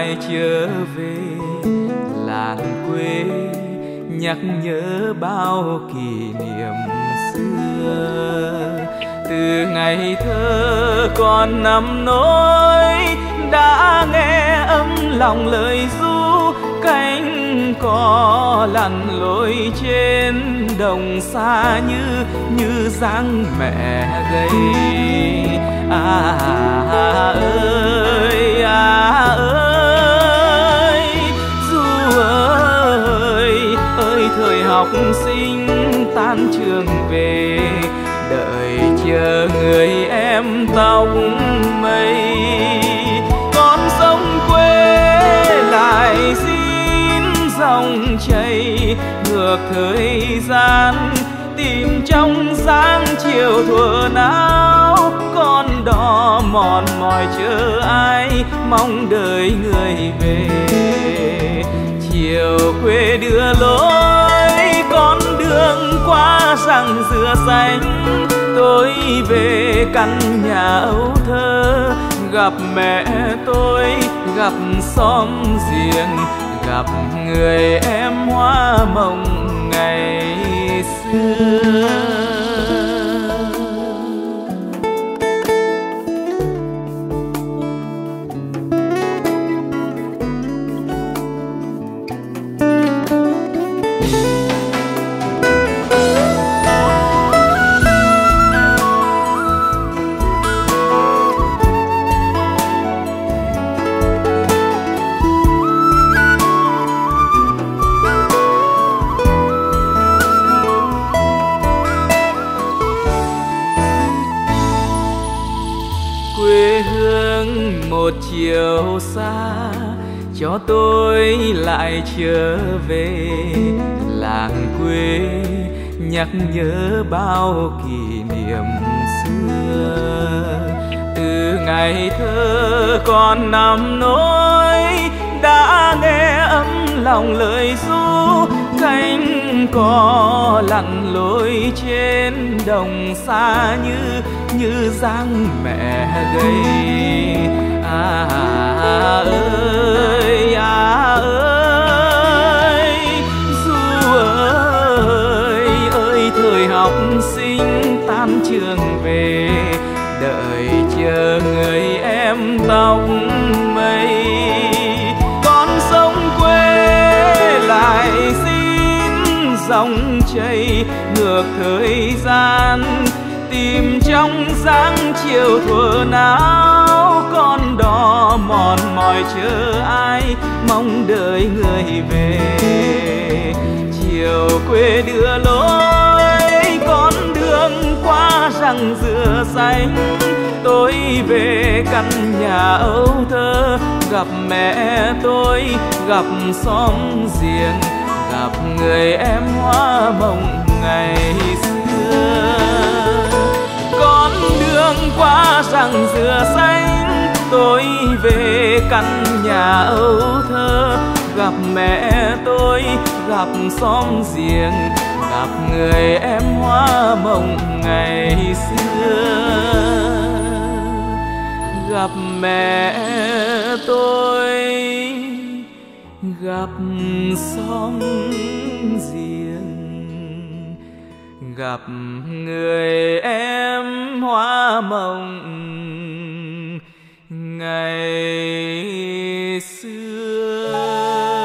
lại trở về làng quê, nhắc nhớ bao kỷ niệm xưa. Từ ngày thơ còn nằm nỗi, đã nghe ấm lòng lời ru cánh cò lặn lội trên đồng xa như dáng mẹ gầy. Ơi ru ơi thời học sinh tan trường về, đợi chờ người em tóc mây. Con sông quê lại xin dòng chảy ngược thời gian, tìm trong dáng chiều thuở nào. Con đò mòn mỏi chờ ai, mong đợi người về. Chiều quê đưa lối, con đường qua rặng dừa xanh. Tôi về căn nhà ấu thơ, gặp mẹ tôi, gặp xóm giềng, gặp người em hoa mộng ngày xưa. Một chiều xa cho tôi lại trở về làng quê, nhắc nhớ bao kỷ niệm xưa. Từ ngày thơ còn nằm nỗi, đã nghe ấm lòng lời ru cánh cò lặn lội trên đồng xa như dáng mẹ gầy. Ơi ru ơi thời học sinh tan trường về, đợi chờ người em tóc mây. Con sông quê lại xin dòng chảy ngược thời gian, tìm trong dáng chiều thuở nào. Con đò mòn mỏi chờ ai, mong đợi người về. Chiều quê đưa lối, con đường qua rặng dừa xanh. Tôi về căn nhà ấu thơ, gặp mẹ tôi, gặp xóm giềng, gặp người em hoa mộng ngày xưa. Con đường qua rặng dừa xanh, tôi về căn nhà ấu thơ, gặp mẹ tôi, gặp xóm giềng, gặp người em hoa mộng ngày xưa. Gặp mẹ tôi, gặp xóm giềng, gặp người em hoa mộng ngày xưa.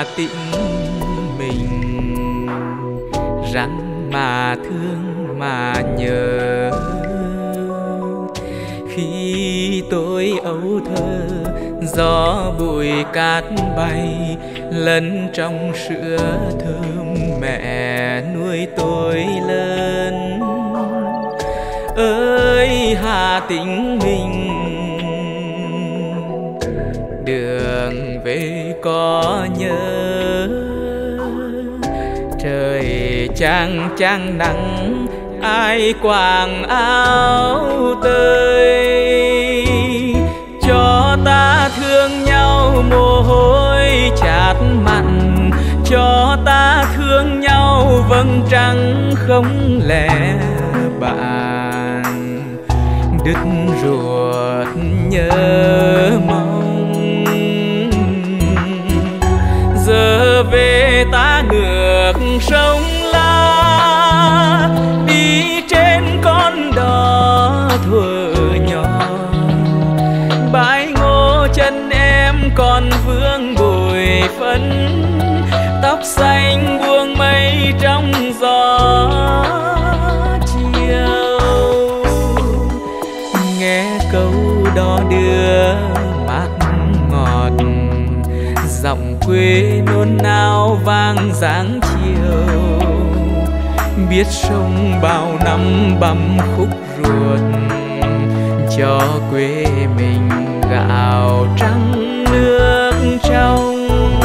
Tĩnh mình, răng mà thương mà nhớ. Khi tôi ấu thơ, gió bụi cát bay, lẫn trong sữa thơm mẹ nuôi tôi lớn. Ơi Hà Tĩnh mình, đường về có nhớ. Trời chang chang nắng, ai quàng áo tơi. Cho ta thương nhau mồ hôi chát mặn, cho ta thương nhau vầng trăng không lẽ bạn. Đứt ruột nhớ mong, giờ về ta ngược sông La, đi trên con đò thuở nhỏ. Bãi ngô chân em còn vương bụi phấn, tóc xanh buông mây trong gió chiều. Nghe câu đò đưa mát ngọt, giọng quê nôn nao vang dáng chiều. Biết sông bao năm băm khúc ruột, cho quê mình gạo trắng nước trong.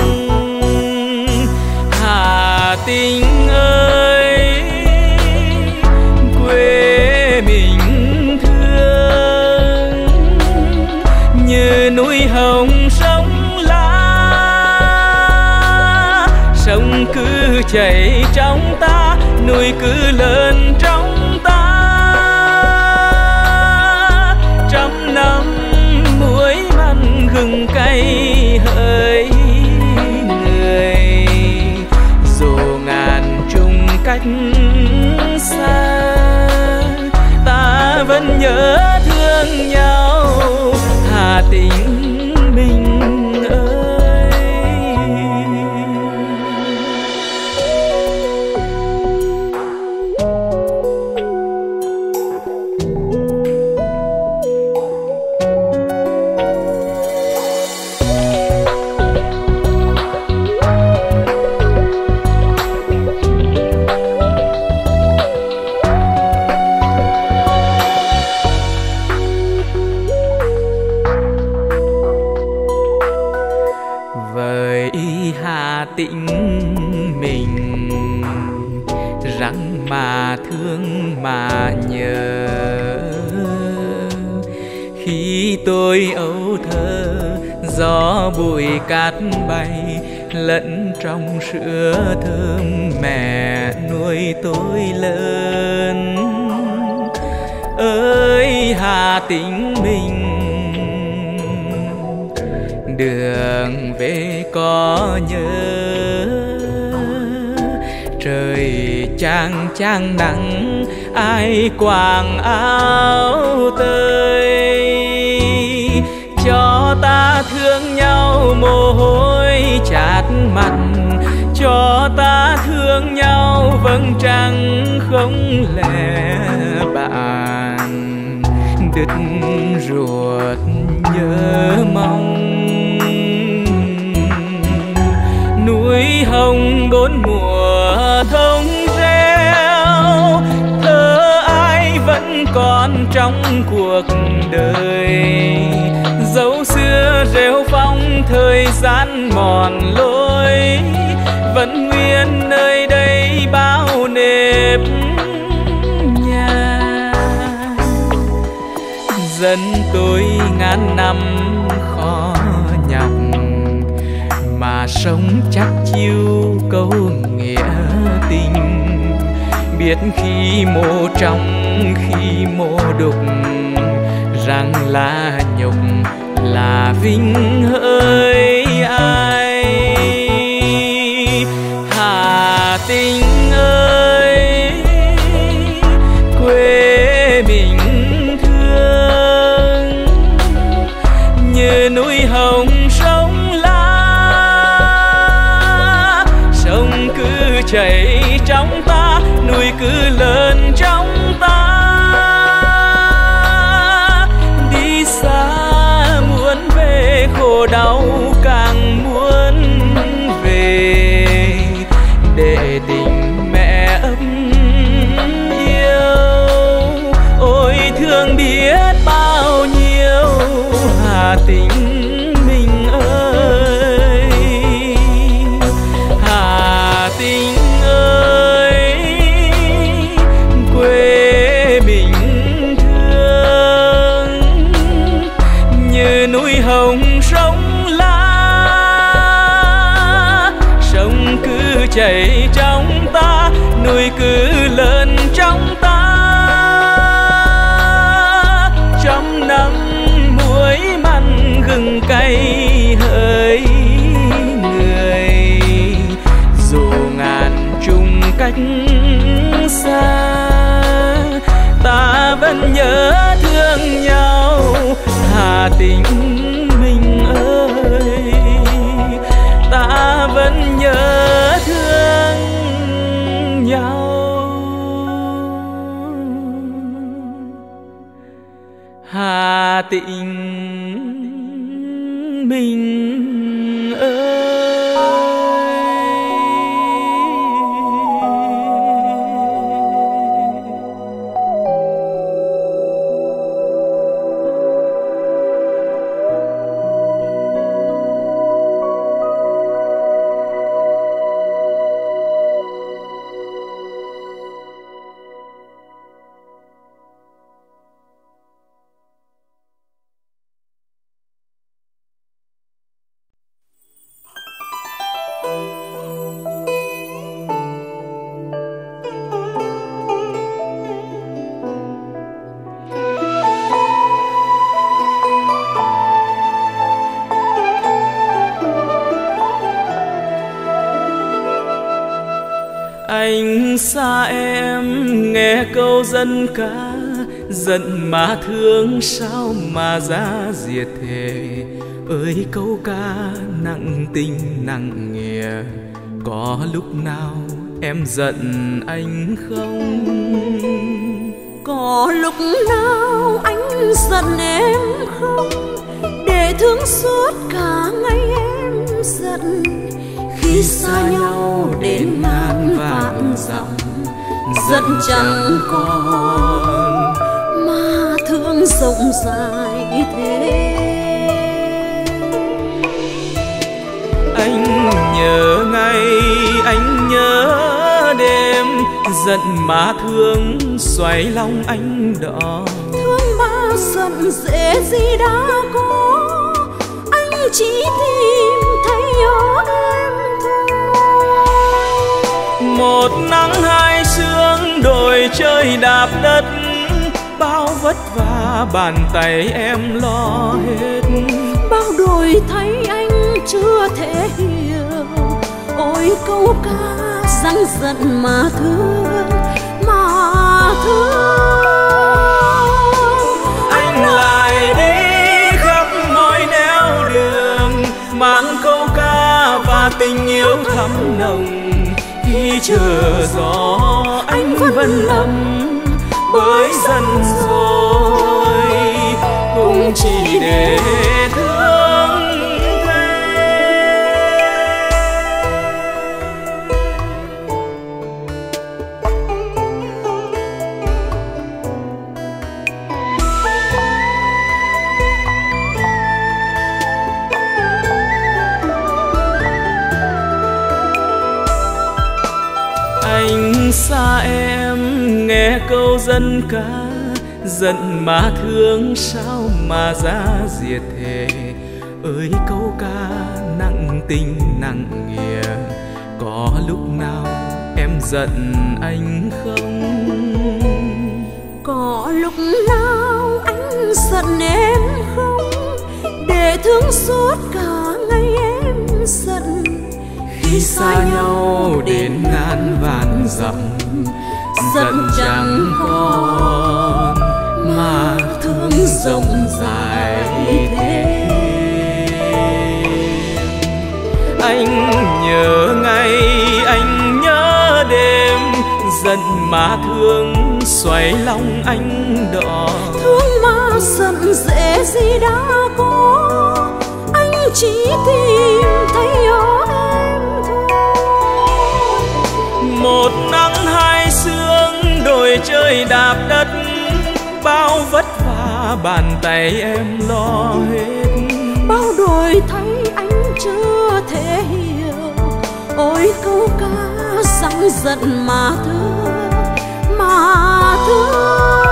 Hà Tĩnh ơi, quê mình thương, như núi hồng sông La. Sông cứ chảy trong ta, núi cứ lớn trong ta. Trăm năm muối mặn gừng cay hỡi người, dù ngàn chung cách xa, ta vẫn nhớ thương nhau. Hà Tĩnh mình ơi. Tĩnh mình, răng mà thương mà nhớ. Khi tôi ấu thơ, gió bụi cát bay, lẫn trong sữa thơm mẹ nuôi tôi lớn. Ơi Hà Tĩnh mình, đường về có nhớ. Trời chang chang nắng, ai quàng áo tơi. Cho ta thương nhau mồ hôi chát mặn, cho ta thương nhau vầng trăng không lẽ bạn. Đứt ruột nhớ mong, núi hồng bốn mùa thông reo. Thơ ai vẫn còn trong cuộc đời, dấu xưa rêu phong thời gian mòn lối. Vẫn nguyên nơi đây bao nếp nhà, dân tôi ngàn năm khó nhọc, mà sống chắc chiêu câu nghĩa tình. Biết khi mô trong khi mô đục, rằng là nhục là vinh hỡi ai. Hà Tĩnh ơi, quê mình thương, như núi hồng sông La. chảy trong ta, núi cứ lớn trong ta. Đi xa muốn về, khổ đau càng muốn về, để tình mẹ ấm yêu. Ôi thương biết bao nhiêu Hà Tĩnh mình ơi, Hà Tĩnh ơi, quê mình thương như núi hồng sông La, sông cứ chảy trong ta, núi cứ lớn trong ta. Trong nắng muối mặn gừng cay hỡi người, dù ngàn trùng cách xa, ta vẫn nhớ thương nhau Hà Tĩnh mình ơi, ta vẫn nhớ thương nhau Hà Tĩnh mình ơi. Anh xa em nghe câu dân ca, giận mà thương sao mà ra diệt thề. Ơi câu ca nặng tình nặng nghĩa, có lúc nào em giận anh không? Có lúc nào anh giận em không? Để thương suốt cả ngày em giận. Khi xa nhau đến ngàn vạn dặm, giận chẳng còn mà thương rộng dài thế. Anh nhớ ngày, anh nhớ đêm, giận mà thương xoáy lòng anh đỏ. Thương mà giận dễ gì đã có, anh chỉ tìm thấy nhớ em thôi. Một nắng hai sương đồi chơi đạp đất, bao vất vả bàn tay em lo hết. Bao đổi thấy anh chưa thể hiểu, ôi câu ca răng giận mà thương, mà thương. Anh lại đi khắp mọi nẻo đường, mang câu ca và tình yêu thắm nồng. Khi chờ gió anh vẫn lầm bởi dần rồi, cũng chỉ để thương anh xa em nghe câu dân ca, giận mà thương sao mà ra diệt thề. Ơi câu ca nặng tình nặng nghĩa, có lúc nào em giận anh không? Có lúc nào anh giận em không? Để thương suốt cả ngày em giận. Khi xa nhau đến ngàn vạn dặm, giận chẳng còn mà thương rộng dài thế. Anh nhớ ngày, anh nhớ giận mà thương, xoay lòng anh đỏ. Thương mà giận dễ gì đã có, anh chỉ tìm thấy ở em thôi. Một nắng hai sương, đồi trời đạp đất, bao vất vả bàn tay em lo hết. Bao đổi thấy anh chưa thể hiểu, ôi câu ca rằng giận mà thương, mà thương.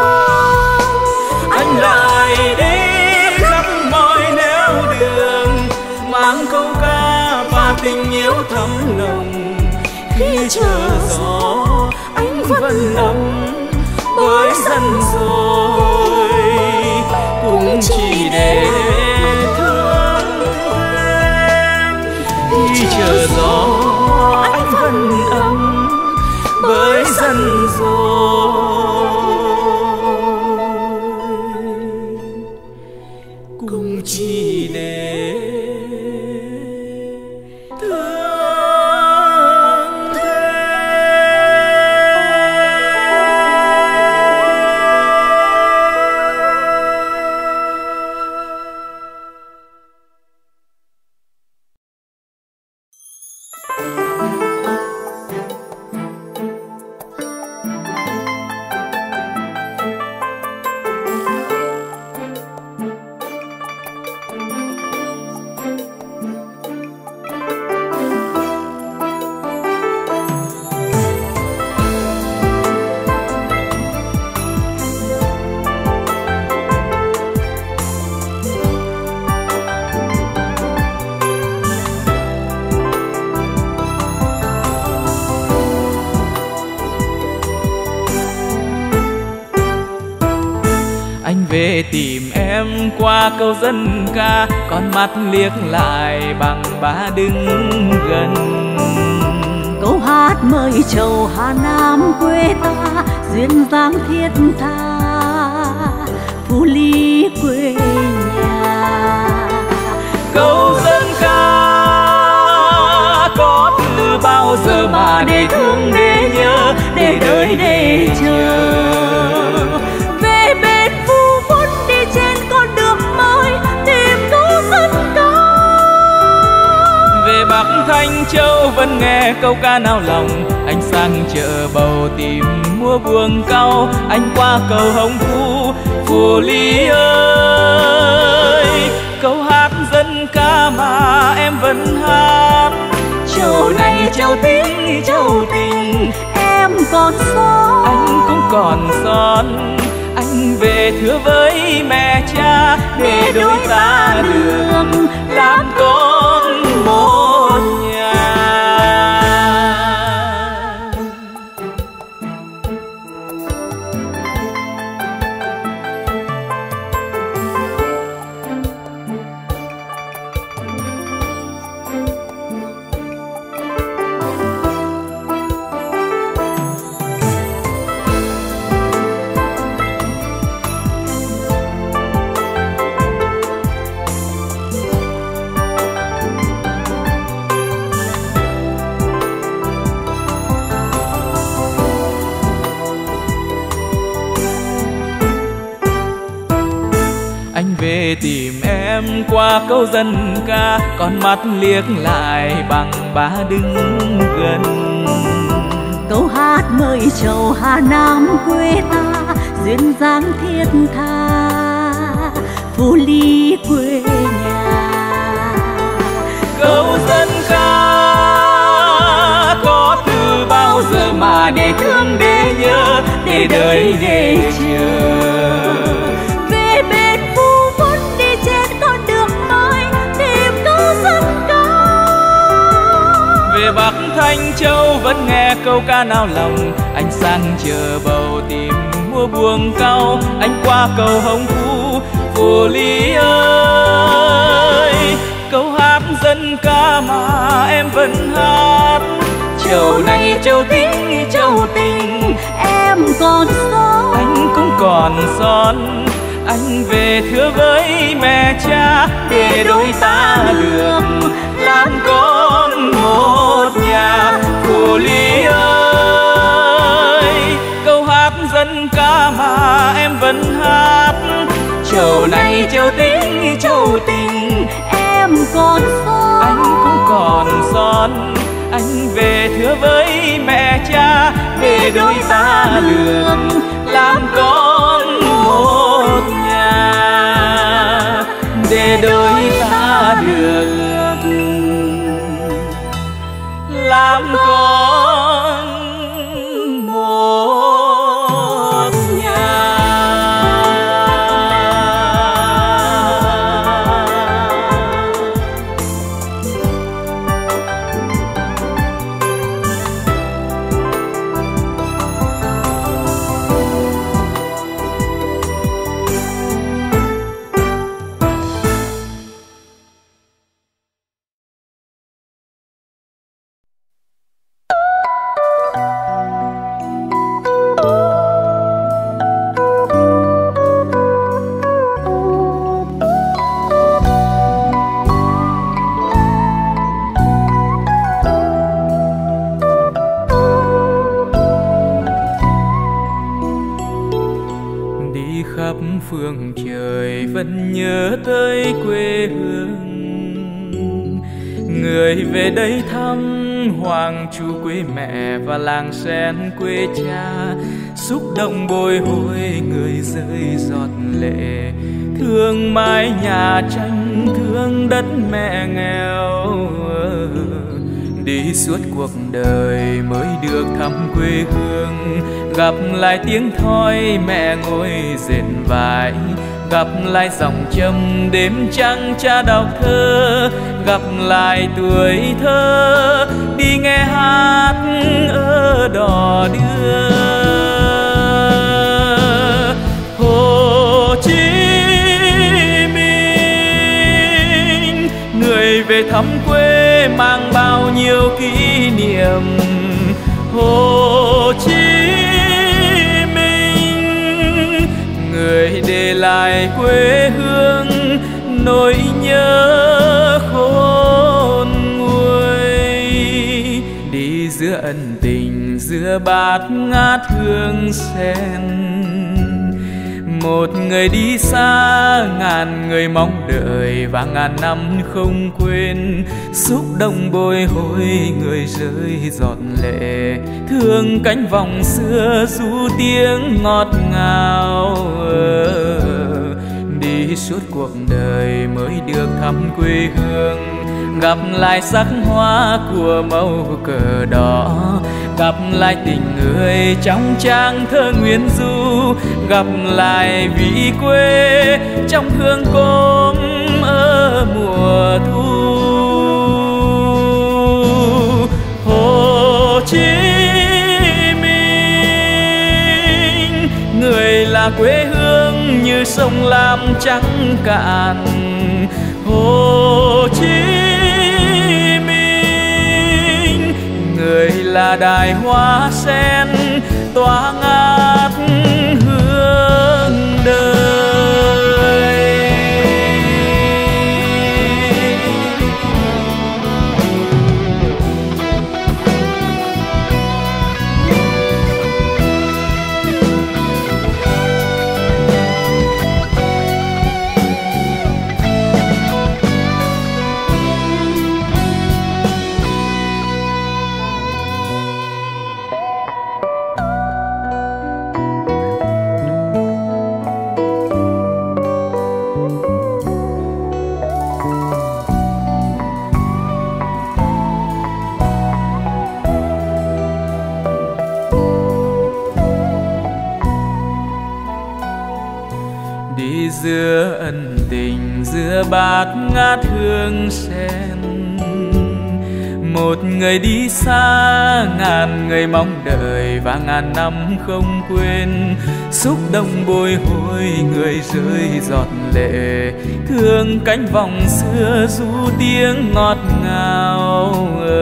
Anh lại đi khắp mọi nẻo đường, mang câu ca và tình yêu thấm lòng. Khi chờ gió anh vẫn ấm với dân rồi, cũng chỉ để thương em. Khi chờ gió anh vẫn ấm với dân rồi, cũng chỉ để về tìm em qua câu dân ca, con mắt liếc lại bằng ba đứng gần. Câu hát mời chầu Hà Nam quê ta, duyên dáng thiết tha Phú Lý quê nhà. Câu dân ca có từ bao giờ mà để thương để nhớ, để đợi để chờ. Trên con đường mới tìm câu dân ca. Về Bắc Thanh Châu vẫn nghe câu ca nao lòng. Anh sang chợ Bầu tìm mua buồng cau. Anh qua cầu Hồng Phú, Phù Lý ơi. Câu hát dân ca mà em vẫn hát. Châu này châu tình, em còn son, anh cũng còn son. Anh về thưa với mẹ cha, để đôi ta đường làm con một nhà. Anh về tìm em qua câu dân ca, con mắt liếc lại bằng ba đứng gần. Câu hát mời chầu Hà Nam quê ta, duyên dáng thiết tha Phú Lý quê nhà. Câu dân ca có từ bao giờ mà để thương để nhớ, để đợi để chờ. Về Bắc Thanh Châu vẫn nghe câu ca nao lòng. Anh sang chợ Bầu tìm mua buồng cau. Anh qua cầu Hồng Phú, Phù Lý ơi. Câu hát dân ca mà em vẫn hát. Châu này châu tình, em còn son, anh cũng còn son. Anh về thưa với mẹ cha, để đôi ta được làm con một nhà. Phù Lý ơi. Châu tình em còn son, anh cũng còn son. Anh về thưa với mẹ cha, về đôi ta đường làm con một nhà, để đôi ta đường làm con một nhà. Phương trời vẫn nhớ tới quê hương, người về đây thăm Hoàng Chu quê mẹ và làng sen quê cha, xúc động bồi hồi người rơi giọt lệ, thương mái nhà tranh, thương đất mẹ nghèo. Đi suốt cuộc đời mới được thăm quê hương, gặp lại tiếng thoi mẹ ngồi dệt vải, gặp lại dòng châm đêm trăng cha đọc thơ, gặp lại tuổi thơ đi nghe hát ở đò đưa. Hồ Chí Minh người về thăm quê mang bao nhiêu kỷ niệm. Hồ Chí Minh người để lại quê hương nỗi nhớ khôn nguôi, đi giữa ân tình giữa bát ngát hương sen. Một người đi xa ngàn người mong đợi và ngàn năm không quên, xúc động bồi hồi người rơi giọt lệ, thương cánh vòng xưa ru tiếng ngọt ngào. Đi suốt cuộc đời mới được thăm quê hương, gặp lại sắc hoa của màu cờ đỏ, gặp lại tình người trong trang thơ Nguyễn Du, gặp lại vị quê trong hương cốm ở mùa thu. Hồ Chí Minh người là quê hương như sông Lam trắng cạn. Hồ Chí Minh người là đài hoa sen tỏa ngát hương đời. Giữa ân tình giữa bát ngát hương sen, một người đi xa ngàn người mong đợi và ngàn năm không quên, xúc động bồi hồi người rơi giọt lệ, thương cánh vòng xưa ru tiếng ngọt ngào.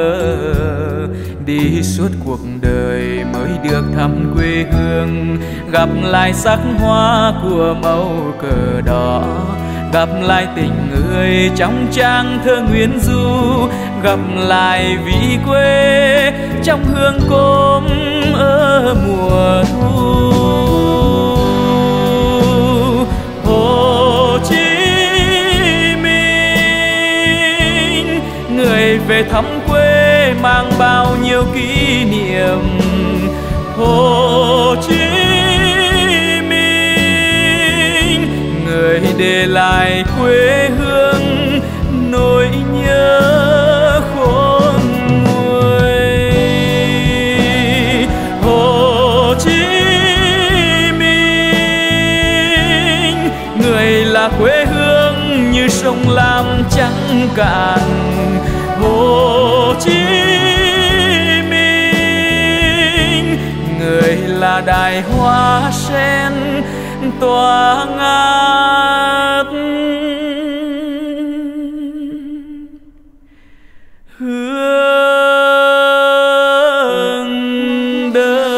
Đi suốt cuộc đời mới được thăm quê hương, gặp lại sắc hoa của màu cờ đỏ, gặp lại tình người trong trang thơ Nguyễn Du, gặp lại vị quê trong hương cốm ở mùa thu. Hồ Chí về thăm quê mang bao nhiêu kỷ niệm. Hồ Chí Minh, người để lại quê hương nỗi nhớ khôn nguôi. Hồ Chí Minh, người là quê hương như sông Lam trắng cạn. Hồ Chí Minh, người là đài hoa sen tỏa ngát hương đời.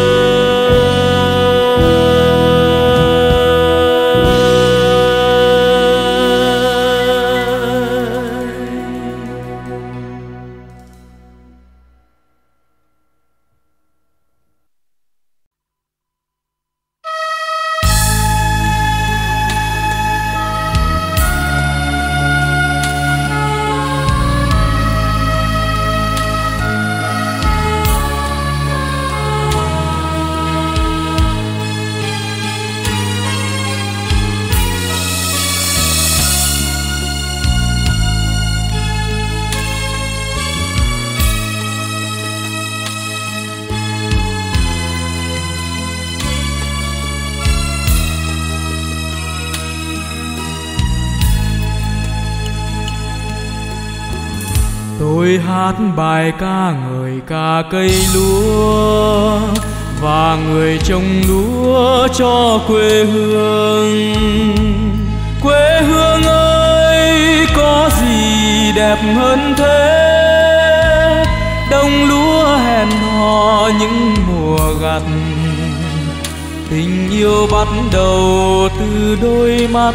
Tôi hát bài ca ngợi ca cây lúa và người trồng lúa cho quê hương. Quê hương ơi, có gì đẹp hơn thế? Đồng lúa hẹn hò những mùa gặt, tình yêu bắt đầu từ đôi mắt,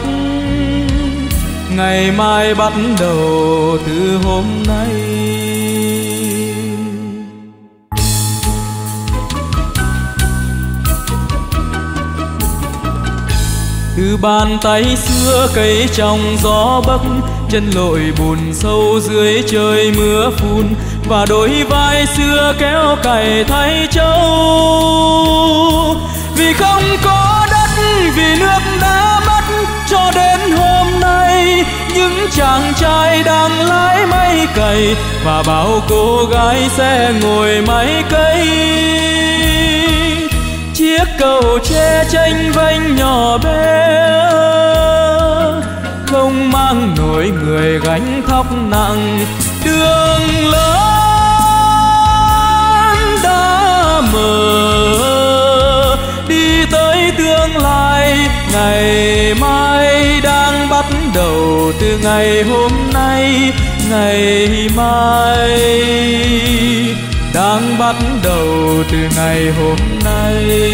ngày mai bắt đầu từ hôm nay. Từ bàn tay xưa cấy trong gió bấc, chân lội bùn sâu dưới trời mưa phùn, và đôi vai xưa kéo cày thay trâu. Vì không có đất, vì nước đã mất, cho đến hôm nay những chàng trai đang lái máy cày và bao cô gái sẽ ngồi máy cấy. Chiếc cầu tre chênh vênh nhỏ bé không mang nổi người gánh thóc nặng. Đường lớn đã mở đi tới tương lai, ngày mai đang bắt đầu từ ngày hôm nay. Ngày mai đang bắt đầu từ ngày hôm nay.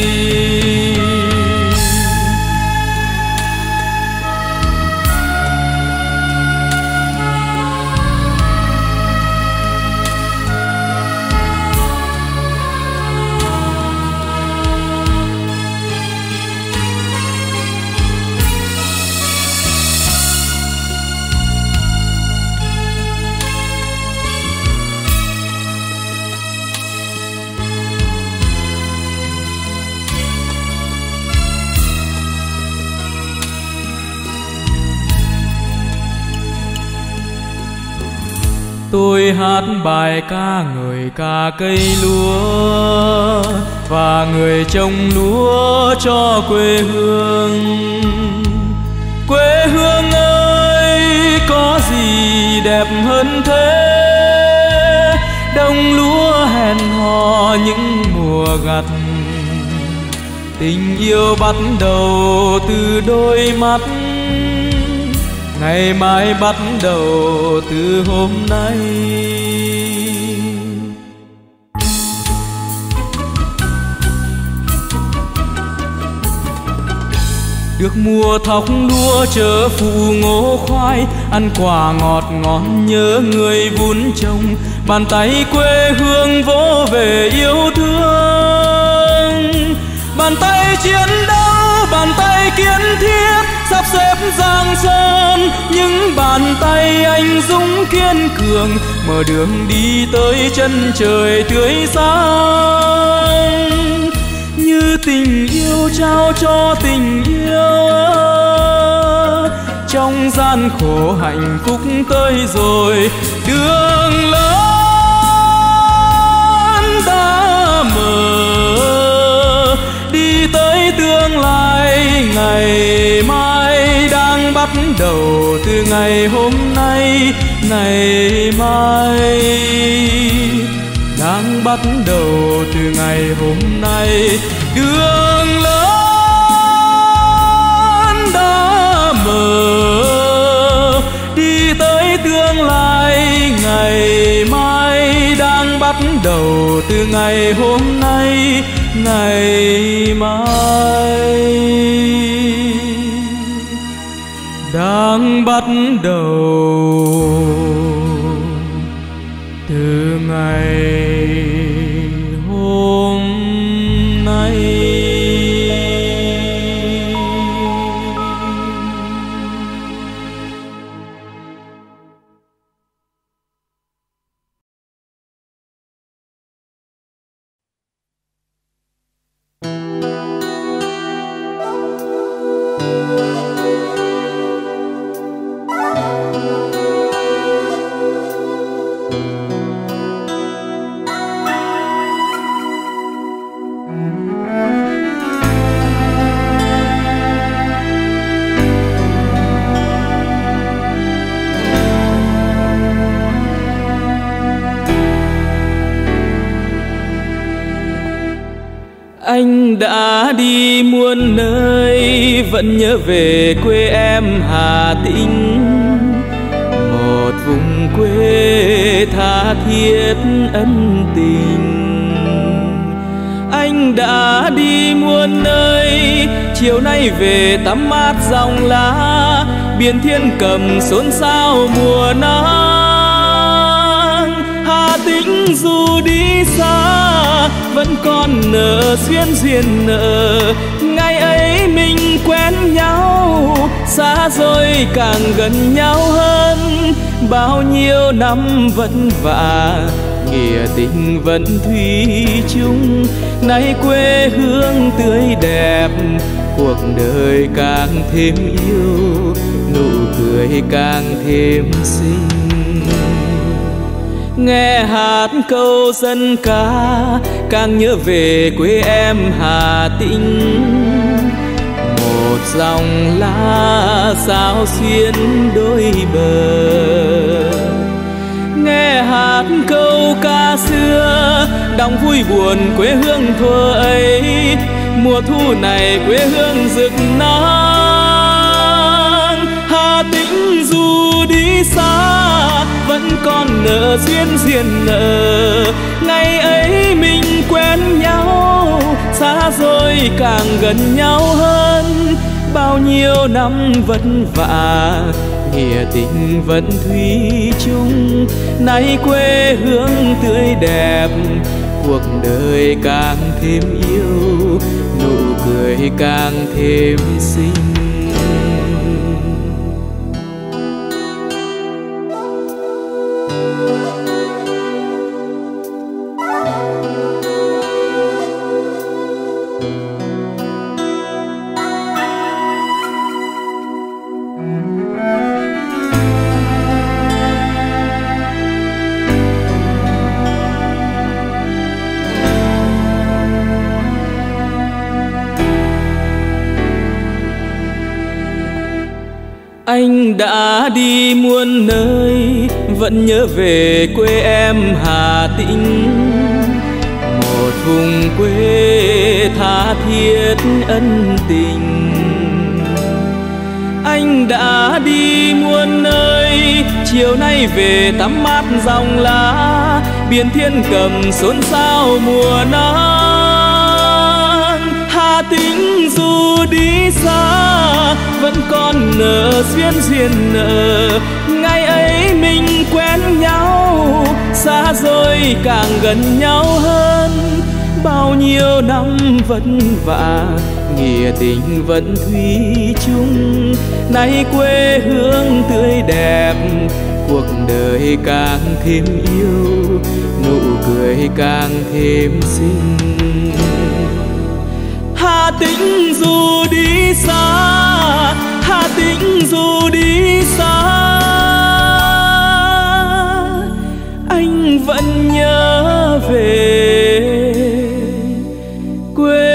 Tôi hát bài ca ngợi ca cây lúa và người trồng lúa cho quê hương. Quê hương ơi, có gì đẹp hơn thế? Đồng lúa hẹn hò những mùa gặt, tình yêu bắt đầu từ đôi mắt, ngày mai bắt đầu từ hôm nay. Được mùa thóc lúa chớ phụ ngô khoai, ăn quả ngọt ngon nhớ người vun trồng, bàn tay quê hương vỗ về yêu thương, bàn tay chiến đấu bàn tay kiến thiết sắp xếp giang sơn, những bàn tay anh dũng kiên cường mở đường đi tới chân trời tươi sáng. Như tình yêu trao cho tình yêu, trong gian khổ hạnh phúc tới rồi. Đường lớn đã mở đi tới tương lai, ngày mai đang bắt đầu từ ngày hôm nay. Ngày mai đang bắt đầu từ ngày hôm nay. Đường lớn đã mở đi tới tương lai, ngày mai đang bắt đầu từ ngày hôm nay. Ngày mai đang bắt đầu từ ngày hôm nay. Anh đã đi muôn nơi vẫn nhớ về quê em Hà Tĩnh, một vùng quê tha thiết ân tình. Anh đã đi muôn nơi, chiều nay về tắm mát dòng lá, biển thiên cầm xôn xao mùa nắng. Hà Tĩnh dù đi xa vẫn còn nợ duyên duyên nợ, ngày ấy mình quen nhau, xa rồi càng gần nhau hơn. Bao nhiêu năm vất vả, nghĩa tình vẫn thủy chung, nay quê hương tươi đẹp, cuộc đời càng thêm yêu, nụ cười càng thêm xinh. Nghe hát câu dân ca càng nhớ về quê em Hà Tĩnh, một dòng lá sao xuyên đôi bờ. Nghe hát câu ca xưa đong vui buồn quê hương thuở ấy, mùa thu này quê hương rực nắng. Hà Tĩnh dù đi xa vẫn còn nợ duyên duyên nợ, ngày ấy mình quen nhau, xa rồi càng gần nhau hơn. Bao nhiêu năm vất vả, nghĩa tình vẫn thủy chung, nay quê hương tươi đẹp, cuộc đời càng thêm yêu, nụ cười càng thêm xinh. Anh đã đi muôn nơi vẫn nhớ về quê em Hà Tĩnh, một vùng quê tha thiết ân tình. Anh đã đi muôn nơi, chiều nay về tắm mát dòng lá, biển thiên cầm xôn xao mùa nắng. Hà Tĩnh dù đi xa vẫn còn nợ duyên duyên nợ, ngày ấy mình quen nhau, xa rồi càng gần nhau hơn. Bao nhiêu năm vất vả, nghĩa tình vẫn thủy chung. Nay quê hương tươi đẹp, cuộc đời càng thêm yêu, nụ cười càng thêm xinh. Hà Tĩnh dù đi xa, Hà Tĩnh dù đi xa, anh vẫn nhớ về quê.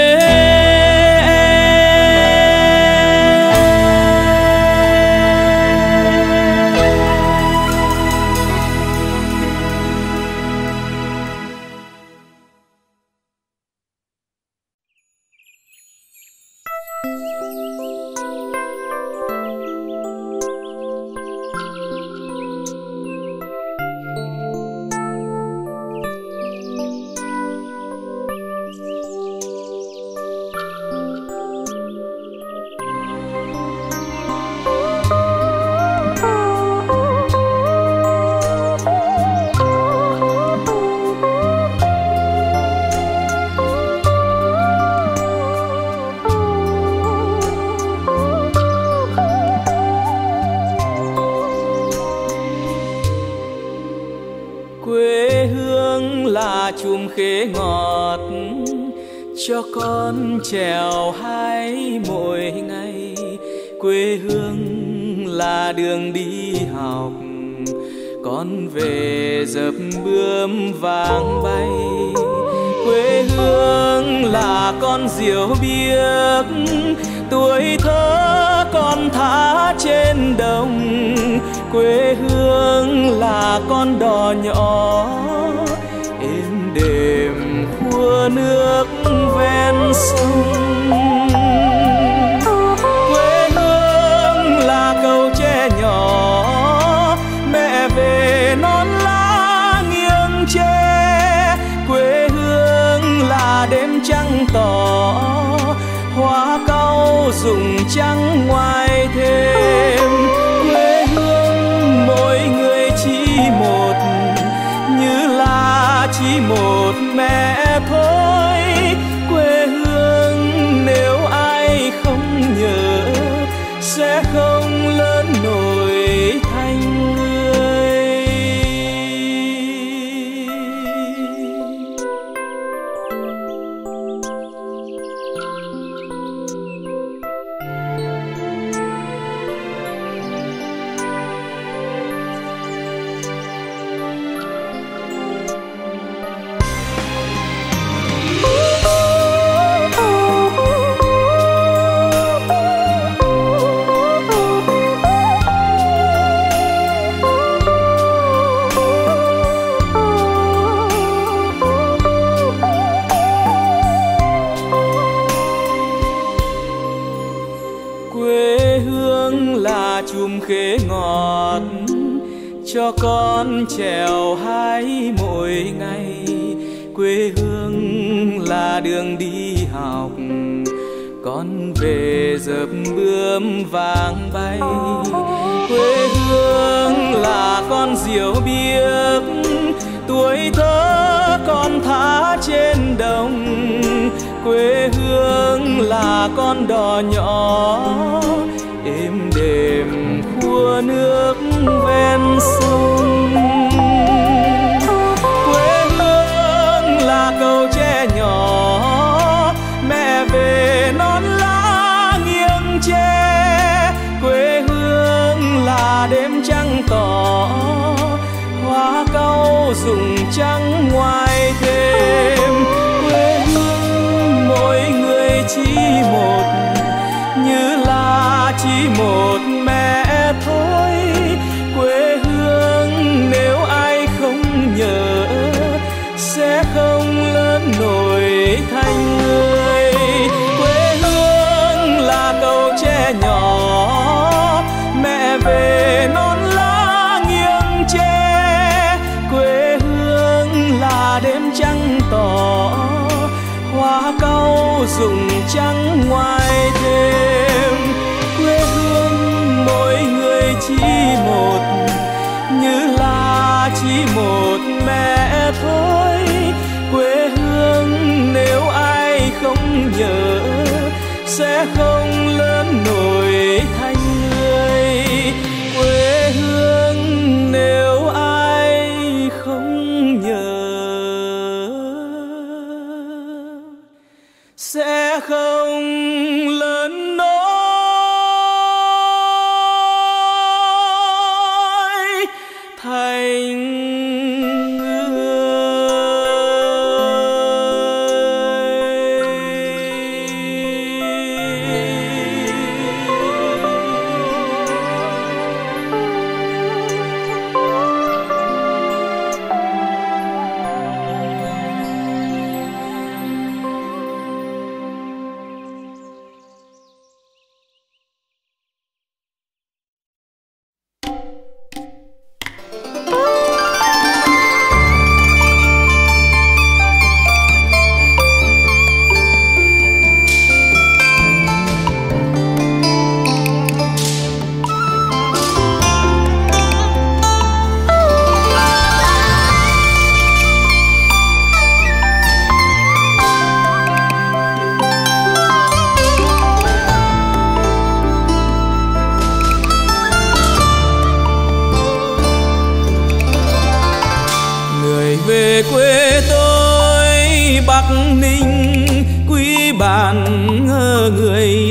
Chùm khế ngọt cho con trèo hái mỗi ngày. Quê hương là đường đi học, con về dập bướm vàng bay. Quê hương là con diều biếc, tuổi thơ con thả trên đồng. Quê hương là con đò nhỏ êm đềm khua nước ven sông. Quê hương là cầu tre nhỏ, mẹ về non lá nghiêng tre. Quê hương là đêm trăng tỏ, hoa cau rụng trắng ngoài thềm. Quê hương mỗi người chỉ một, như là chỉ một mẹ thôi. Quê hương nếu ai không nhớ sẽ không lớn nổi thành người. Chùm khế ngọt cho con trèo hái mỗi ngày. Quê hương là đường đi học, con về dập bướm vàng bay. Quê hương là con diều biếc, tuổi thơ con thả trên đồng. Quê hương là con đò nhỏ êm đềm khua nước ven sông. Quê hương là cầu tre nhỏ, mẹ về non lá nghiêng tre. Quê hương là đêm trăng tỏ, hoa cau rụng trắng ngoài thềm. Quê hương mỗi người chỉ một, như là chỉ một mẹ thôi. Quê hương nếu ai không nhớ sẽ không lớn nổi thành người. Quê hương là cầu tre nhỏ, mẹ về non lá nghiêng tre. Quê hương là đêm trăng tỏ, hoa cau rụng trắng ngoài thềm. Quê hương mỗi người chỉ một, như là chỉ một mẹ thôi. Quê hương nếu ai không nhớ sẽ không lớn nổi thành người. Quê hương nếu ai không nhớ sẽ không lớn nổi thành về quê tôi Bắc Ninh quý bạn người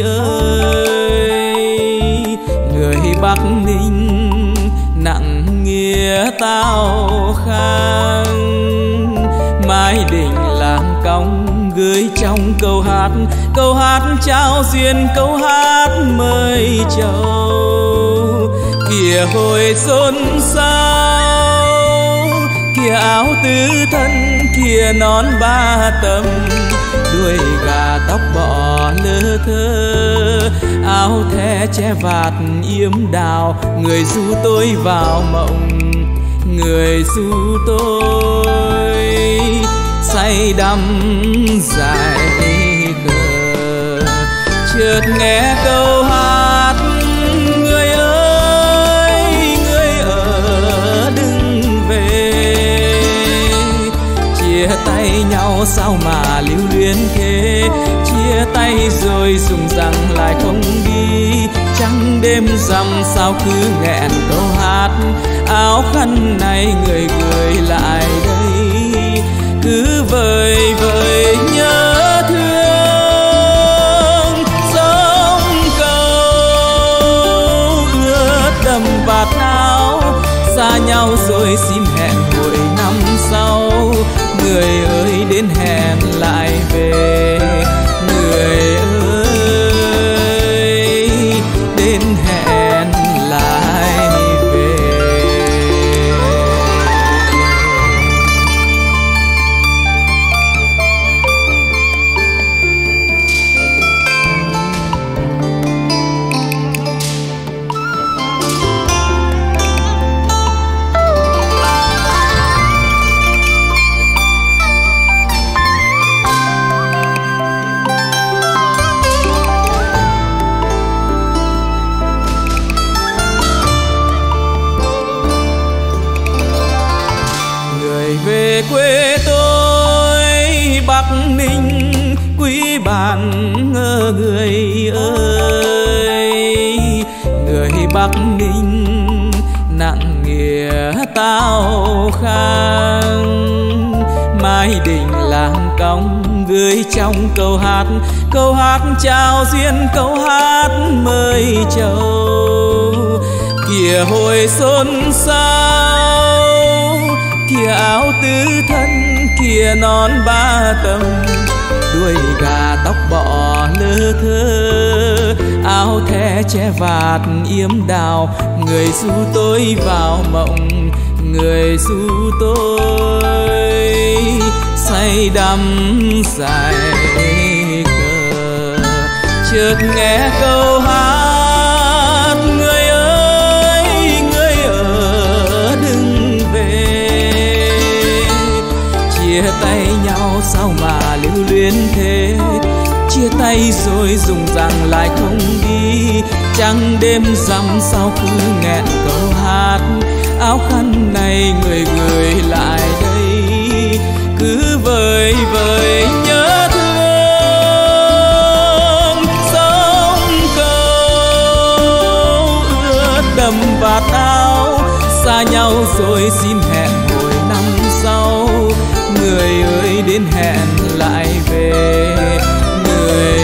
ơi. Người Bắc Ninh nặng nghĩa tao khang, mái đình làng cong gửi trong câu hát trao duyên, câu hát mời chầu. Kìa hồi xuân sao, kìa áo tứ thân, kìa nón ba tầm, đuôi gà tóc bọ lơ thơ, áo the che vạt yếm đào. Người du tôi vào mộng, người du tôi say đắm dài khờ. Chợt nghe câu hát người ơi, người ở đừng về. Chia tay nhau sao mà lưu luyến thế, chia tay rồi dùng rằng lại không đi. Trăng đêm rằm sao cứ nghẹn câu hát, áo khăn này người gửi lại đây. Cứ vời vời nhớ thương, sông cầu ướt đầm vạt áo. Xa nhau rồi xin hẹn hồi năm sau, người ơi đến hẹn lại về. Người ơi đến hẹn lại về. Về quê tôi Bắc Ninh quý bạn người ơi. Người Bắc Ninh nặng nghĩa tao khang, mái đình làng cong gửi trong câu hát trao duyên, câu hát mời chầu. Kìa hồi xuân sao, kìa áo tứ thân, kìa nón ba tầm, đuôi gà tóc bọ lơ thơ, áo the che vạt yếm đào. Người du tôi vào mộng, người du tôi say đắm dài khờ. Chợt nghe câu hát người ơi, người ở đừng về. Chia tay nhau sao mà lưu luyến thế, chia tay rồi dùng rằng lại không đi. Trăng đêm rằm sao cứ nghẹn câu hát, áo khăn này người gửi lại đây. Cứ vời vời nhớ thương, xin hẹn hồi năm sau. Người ơi đến hẹn lại về, người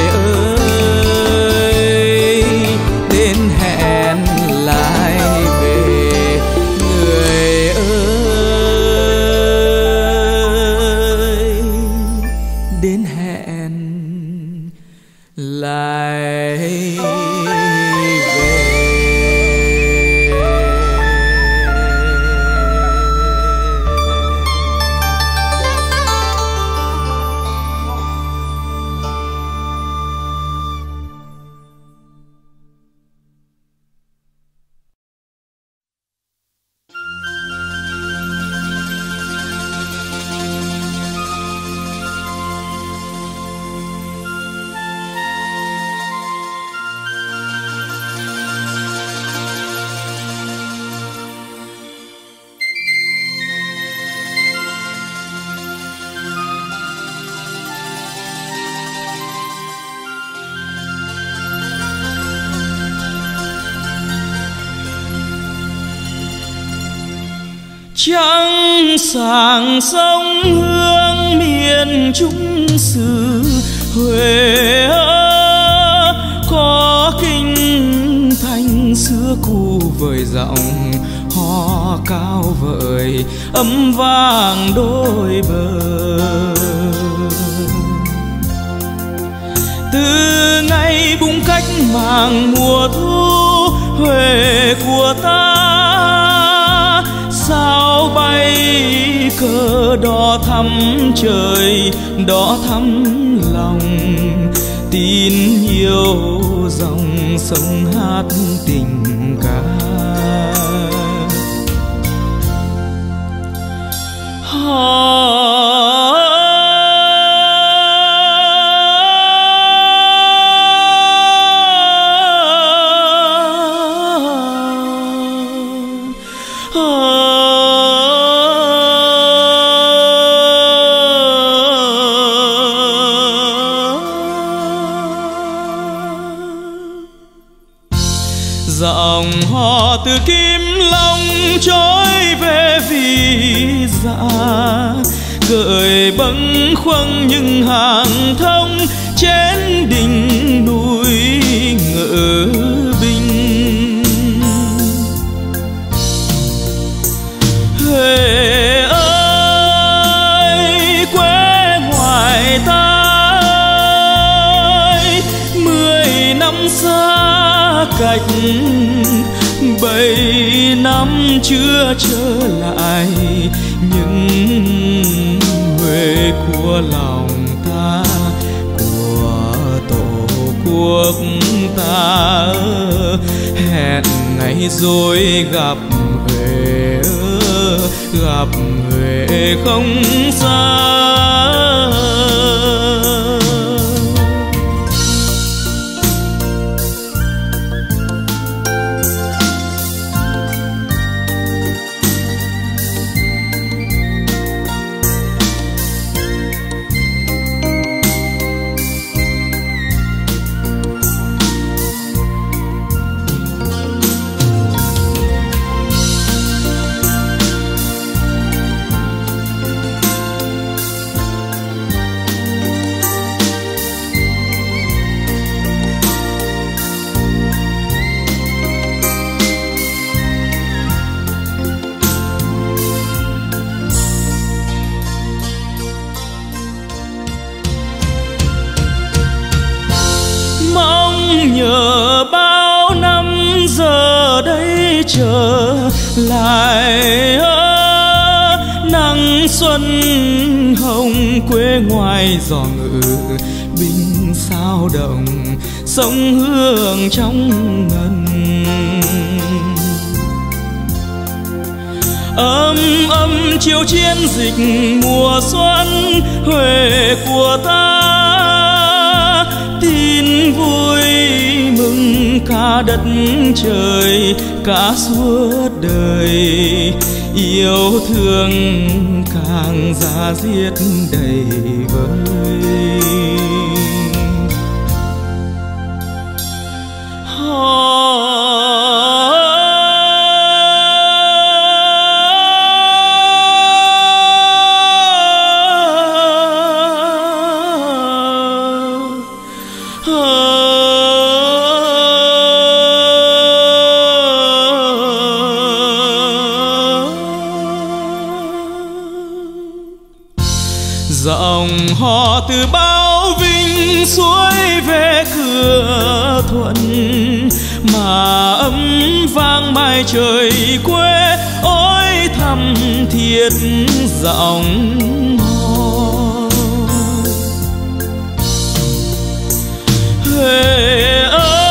ơi đến hẹn lại về, người ơi đến hẹn lại về. Trăng sáng sông hương miền Trung xứ Huế, có kinh thành xưa cũ vời giọng hò cao vời âm vang đôi bờ. Từ ngày bung cách mạng mùa thu, Huế của ta sao bay cờ đỏ thắm trời, đỏ thắm lòng, tin nhiều dòng sông hát tình ca. Giọng hò từ Kim Long trôi về vì dạ, gợi bâng khuâng những hàng thông trên đỉnh núi Ngự Bình. Huế ơi quê ngoài ta ơi, 10 năm xa cách, 7 năm chưa trở lại, nhưng Huế của lòng ta, của tổ quốc ta. Hẹn ngày rồi gặp Huế, gặp Huế không xa. Nhờ bao năm giờ đây trở lại, nắng xuân hồng quê ngoài giò ngự bình sao động, sông hương trong ngần. Ấm ấm chiều chiến dịch mùa xuân, Huế của ta tin vui mừng cả đất trời, cả suốt đời. Yêu thương càng da diết đầy vơi. Dòng hò từ bao vinh suối về cửa Thuận, mà âm vang mai trời quê ôi thắm thiết giọng hò. Huế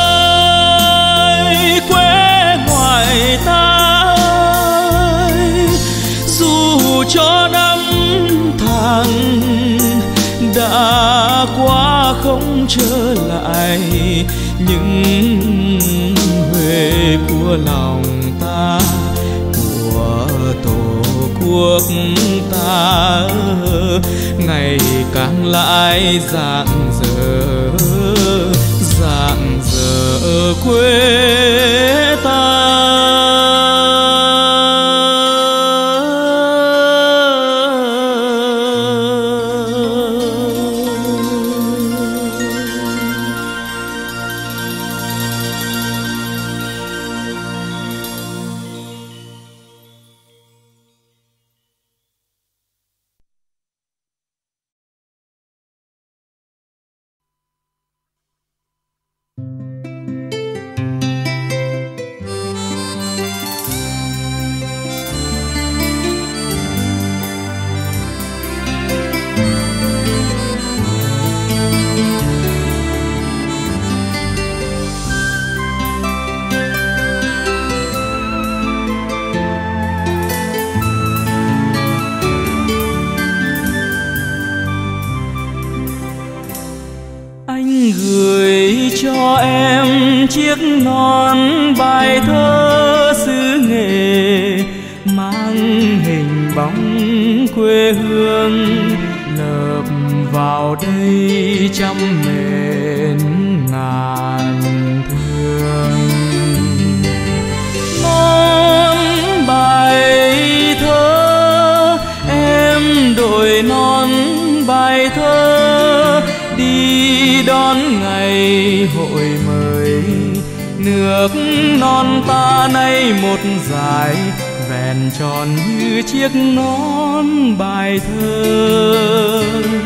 ơi quê ngoại ta ơi, dù cho năm tháng đã qua không trở lại, nhưng Huế của lòng ta, của tổ quốc ta ngày càng lại rạng rỡ quê ta. Chiếc nón bài thơ xứ nghệ mang hình bóng quê hương, lợp vào đây trăm mến ngàn thương. Nón bài thơ em đội nón bài thơ, đi đón ngày hội mời nước non ta nay một dải, vẹn tròn như chiếc nón bài thơ.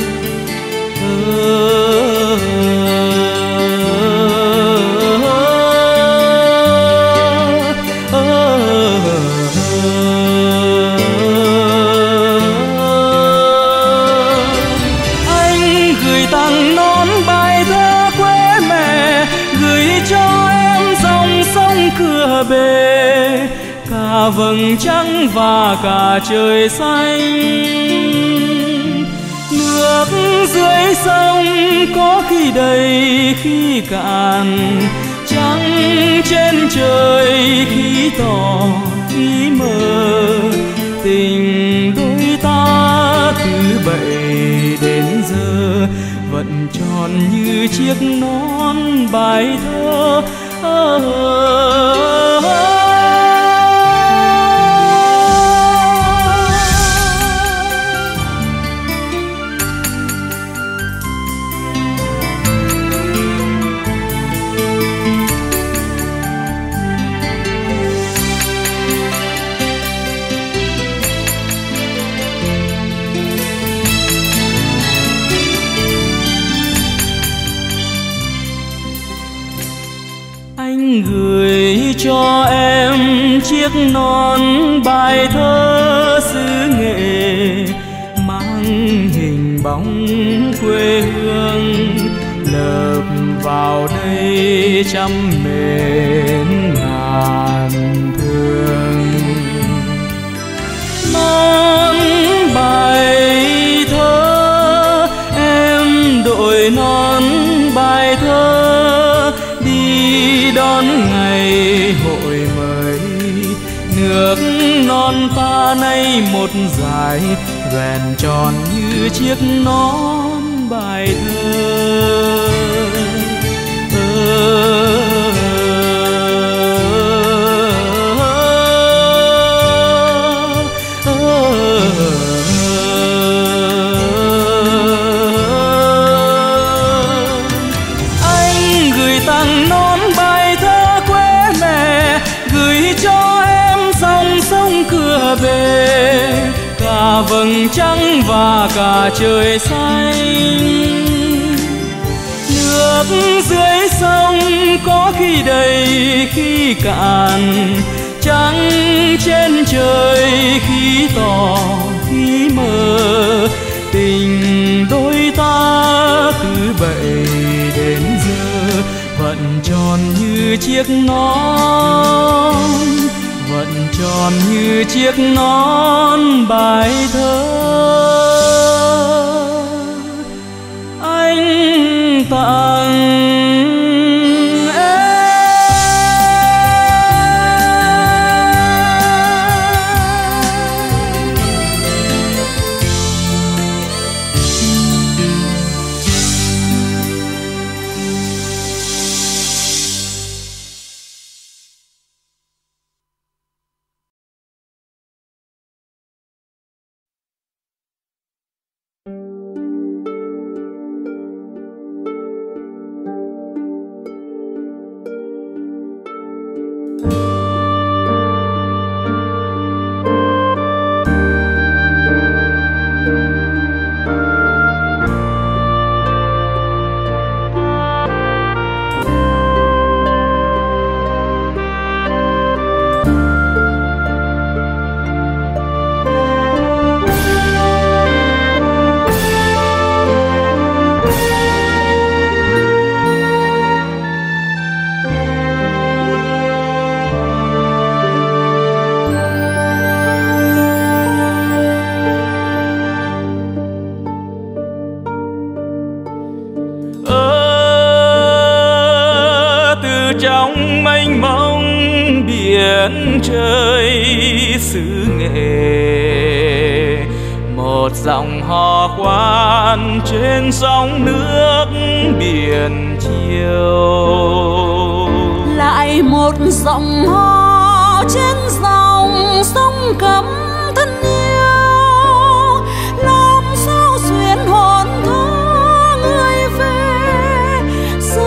Anh gửi tặng nón bài thơ quê mẹ, gửi cho em dòng sông cửa bể, cả vầng trăng và cả trời xanh. Nước dưới sông có khi đầy khi cạn, trăng trên trời khi tỏ khi mờ, tình đôi ta từ bậy đến giờ vẫn tròn như chiếc nón bài thơ. Anh gửi cho em chiếc nón bài thơ xứ nghệ mang hình bóng quê hương, lợp vào đây trăm mến ngàn thương. Nón bài thơ em đội nón bài thơ, đi đón ngày hội mời nước non ta nay một dải, vẹn tròn như chiếc nón bài thơ. Anh gửi tặng nón bài thơ quê mẹ, gửi cho em dòng sông cửa bể, cả cả vầng trăng và cả trời xanh. Nước dưới sông có khi đầy khi cạn, trăng trên trời khi tỏ khi mờ. Tình đôi ta từ bậy đến giờ vẫn tròn như chiếc nón, vẫn tròn như chiếc nón bài thơ anh tặng trời xứ Nghệ. Một dòng hò khoan trên sóng nước biển chiều, lại một dòng hò trên dòng sông Cấm thân yêu. Làm sao xuyến hồn thơ người về xứ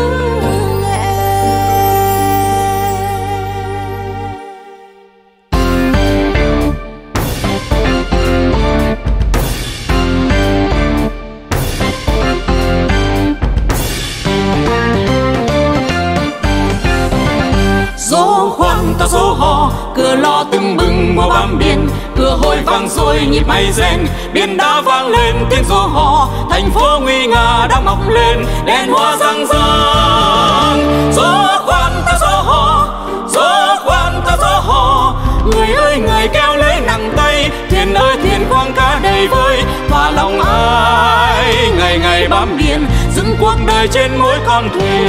ta số hò, cửa lo tưng bừng mùa bám biển, cửa hồi vang rồi nhịp hay rền, biển đã vang lên tiếng rô hò, thành phố nguy nga đã mọc lên, đèn hoa răng răng. Gió khoan ta gió hò, gió khoan ta gió hò, người ơi người kéo lấy nặng tay, thuyền ơi thuyền khoang cá đầy vơi, và lòng ai ngày ngày bám biển, dừng cuộc đời trên mỗi con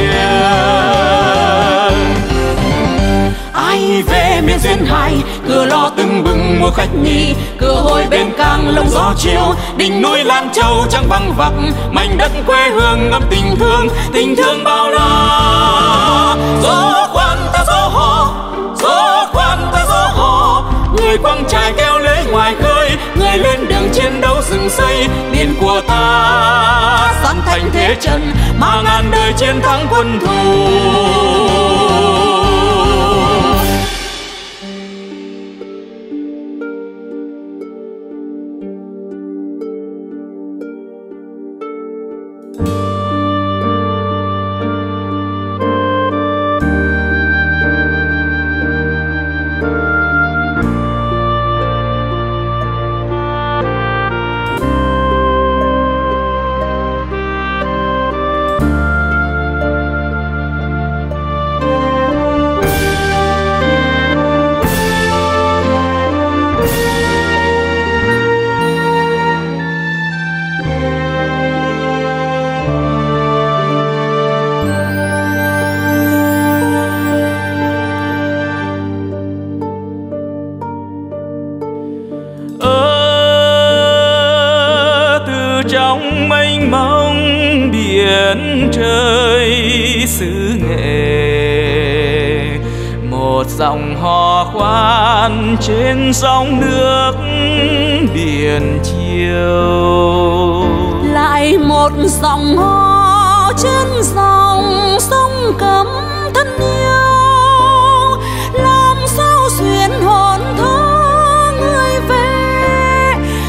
thuyền. Ai về miền duyên hải, cửa lo tưng bừng mùa khách nhì, cửa hồi bên cang lông gió chiều, đỉnh núi Lan Châu trăng vắng vặc, mảnh đất quê hương ngập tình thương bao la. Gió khoan ta gió hò, gió khoan ta gió hò, người quăng trài kéo lưới ngoài khơi, người lên đường chiến đấu rừng xây, biển của ta sẵn thành thế trận, mà ngàn đời chiến thắng quân thù. Trong mênh mông biển trời xứ Nghệ, một dòng hò khoan trên sóng nước biển chiều, lại một dòng hò trên dòng sông Cấm thân yêu. Làm sao xuyến hồn thơ người về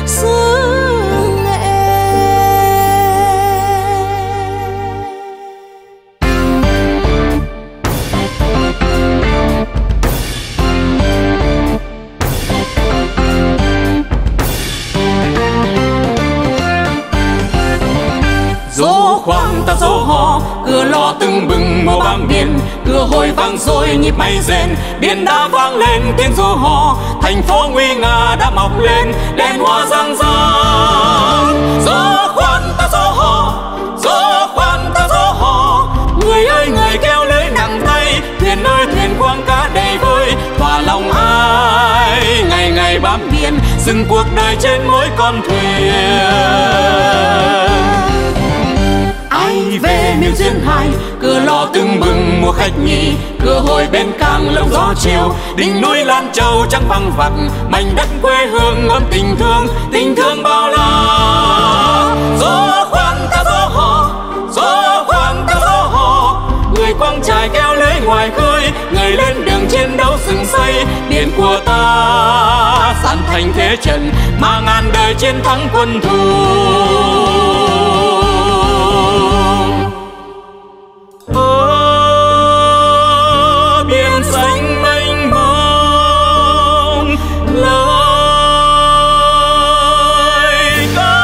ta dỗ hò, cửa lo tưng bừng mùa bám biển, cửa hồi vang rồi nhịp mây rền, biển đã vang lên tiếng dỗ hò, thành phố nguy nga đã mọc lên, đèn hoa răng răng. Gió khoan ta dỗ hò, gió khoan ta dỗ hò, người ơi người kéo lưới nặng tay, thuyền ơi thuyền khoang cá đầy vơi, và lòng ai ngày ngày bám biển, dừng cuộc đời trên mỗi con thuyền. Ai về miền duyên hải, cửa lo tưng bừng mùa khách nhì, cửa hồi bên cảng lộng gió chiều, đỉnh núi Lan Châu trắng phăng vặc, mảnh đất quê hương ấm tình thương bao la. Gió khoan ta gió hò, gió khoan ta gió hò, người quăng chài kéo lưới ngoài khơi, người lên đường chiến đấu sừng xây, biển của ta sẵn thành thế trận, mà ngàn đời chiến thắng quân thù. Biển xanh mênh mông lời ca.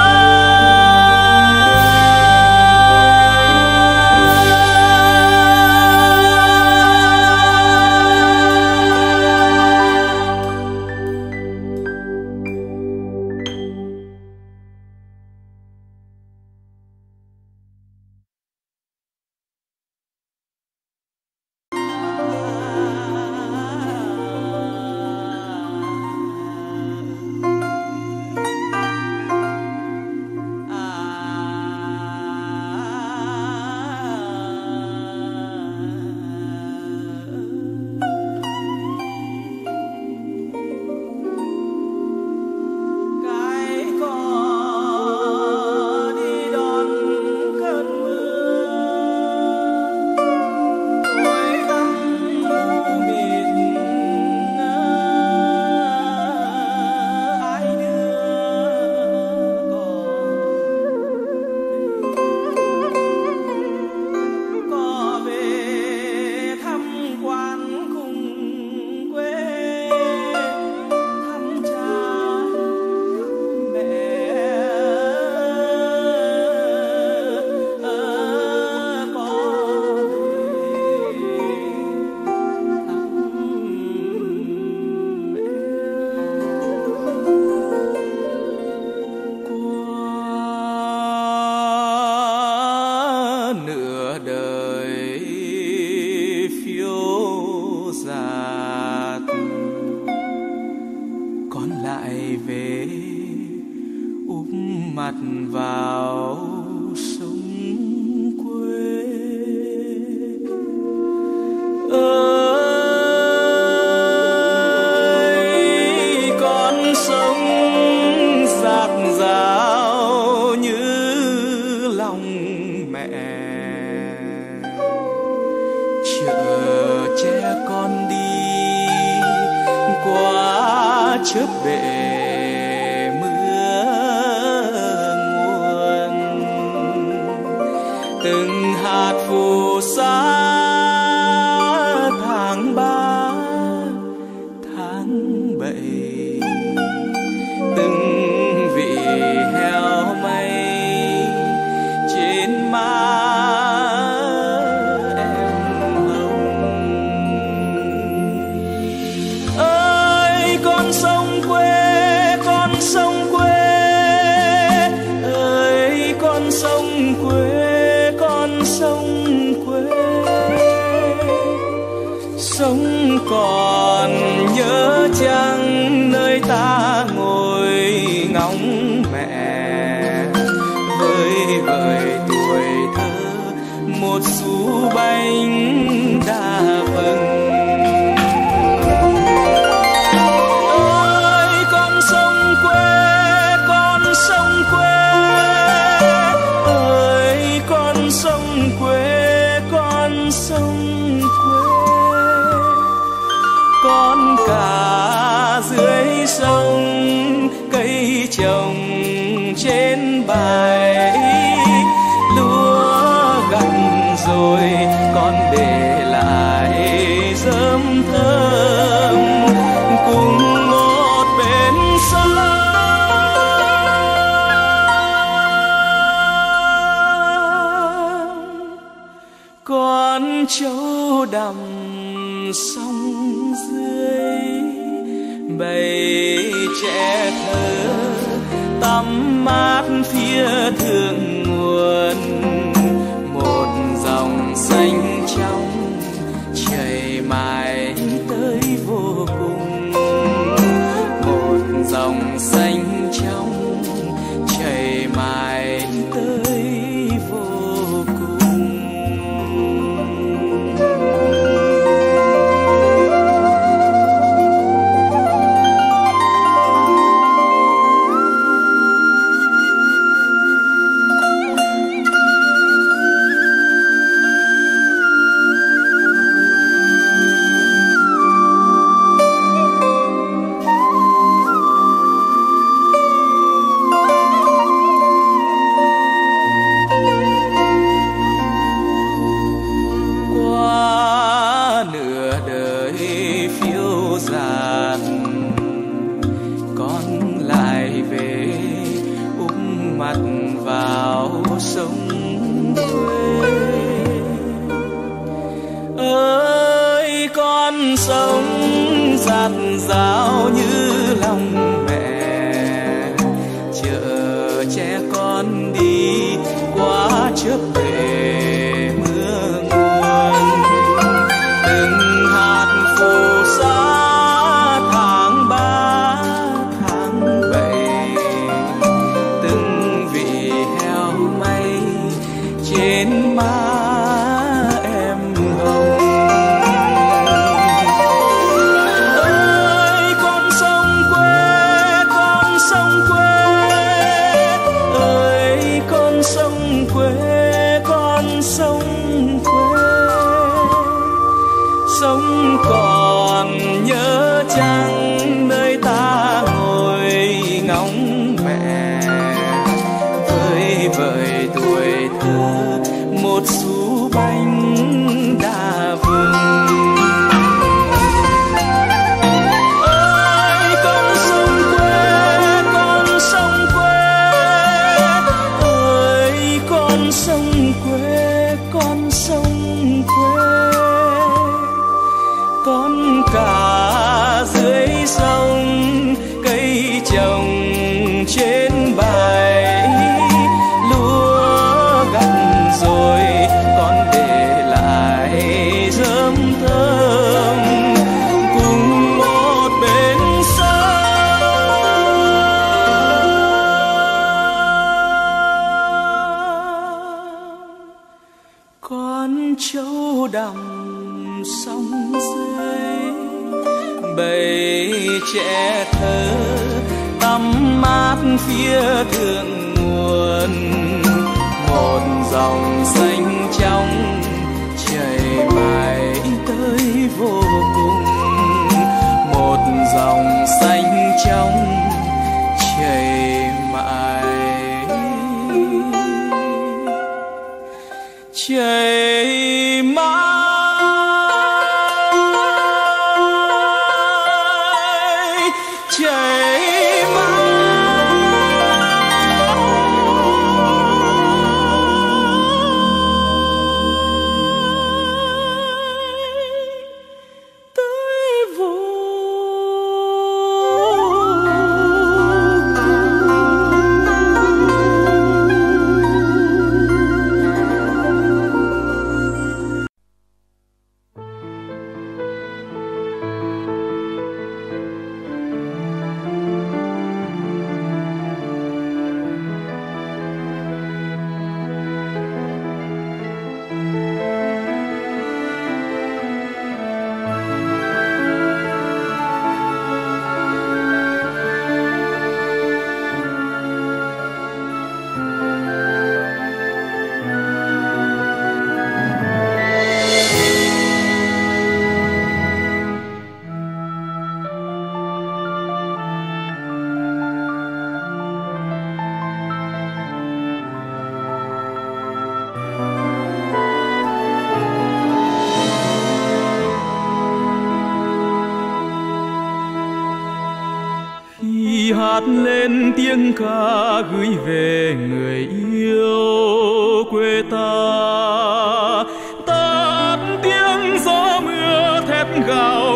Chớp bể mưa nguồn, từng hạt phù sa tháng 3 tháng 7, từng vị heo mây trên má em hồng. Ơi con sông quê, con sông quê, ơi con sông quê, con sông quê. Sông còn nhớ chăng nơi ta ngồi ngóng mẹ, vơi vợi tuổi thơ một xu bánh đa vừng. Ơi con sông quê, con sông quê, ơi con sông quê, con sông quê. Con cá dưới sông, cây trồng trên bãi, lúa gặt rồi con để lại rơm thơm cùng một bên sông. đầm sông dưới, bầy trẻ thơ tắm mát phía thượng nguồn. Một dòng xanh trong chảy mãi tới vô cùng, một dòng xanh trong chảy mãi tới vô cùng. Dao như lòng mẹ, chở che con đi qua chớp về mưa nguồn. Từng hạt phù sa tháng 3 tháng 7, từng vị heo may trên má em hồng. Sống còn nhớ chăng nơi ta ngồi ngóng mẹ, với vợi tuổi thơ một xu bánh đa vừng. Ơi con sông quê, con sông quê, ơi con sông quê, con sông quê. Con cả dưới sông cây trồng trên bãi, lúa gặt rồi con để lại rơm thơm cùng một bên sông. Con trâu đầm sông dưới, bầy trẻ thơ tắm mát phía thượng nguồn. Một dòng xanh trong chảy mãi tới vô cùng, một dòng xanh trong chảy mãi chảy mãi. hát lên tiếng ca gửi về người yêu quê ta. Tắt tiếng gió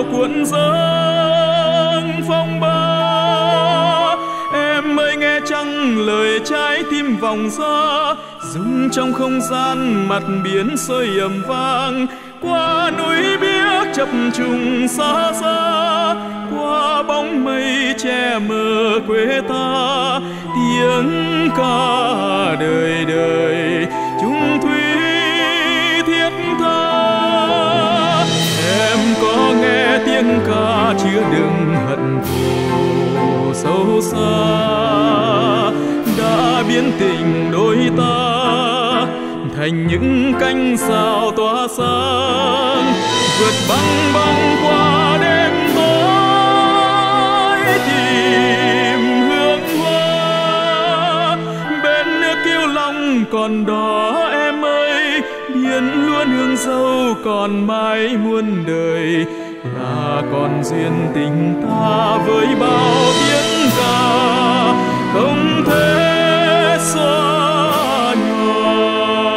cuộn dâng phong ba. Em ơi nghe chăng lời trái tim vòng ra, rung trong không gian mặt biển sôi ầm vang. Qua núi biếc chập trùng xa xa, qua bóng mây che mờ quê ta, tiếng ca đời đời chung thủy thiết tha. Em có nghe tiếng ca chứa đựng hận thù sâu xa, đã biến tình đôi ta thành những cánh sao tỏa sáng, vượt băng băng qua đêm tối tìm hương hoa. Bên nước Kiêu Long còn đó em ơi, biển luôn hương dâu còn mãi muôn đời, là còn duyên tình ta với bao tiếng ca không thể xóa nhòa.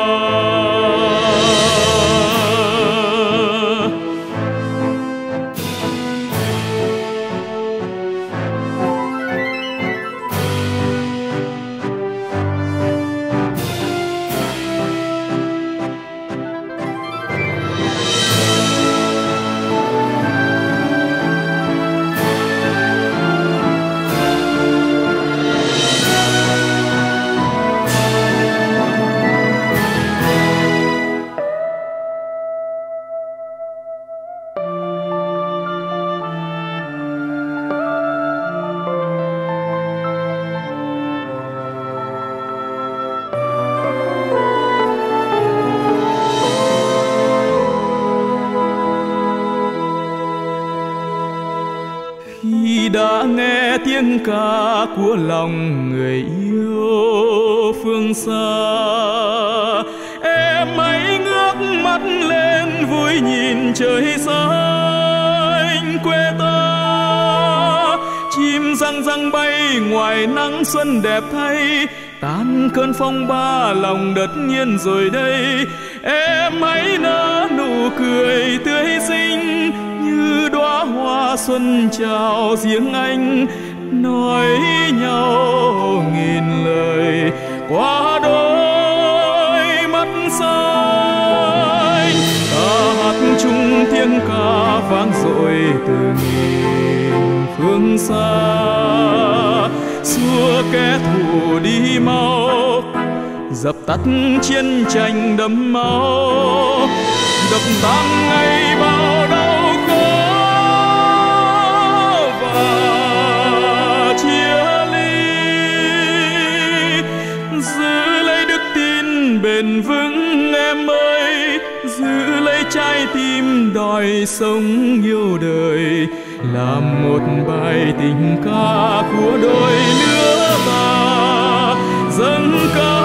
Đã nghe tiếng ca của lòng người yêu phương xa, em hãy ngước mắt lên vui nhìn trời xanh quê ta. Chim răng răng bay ngoài nắng xuân đẹp thay, tan cơn phong ba lòng đất nhiên rồi đây. Em hãy nở nụ cười tươi xinh như đóa hoa xuân chào riêng anh, nói nhau nghìn lời qua đôi mắt xanh. Ta hát chung tiếng ca vang dội từ nghìn phương xa, xua kẻ thù đi mau, dập tắt chiến tranh đẫm máu, đập tan ngay bao đau khổ và chia ly. Giữ lấy đức tin bền vững em ơi, giữ lấy trái tim đòi sống yêu đời, làm một bài tình ca của đôi lứa ta dâng ca.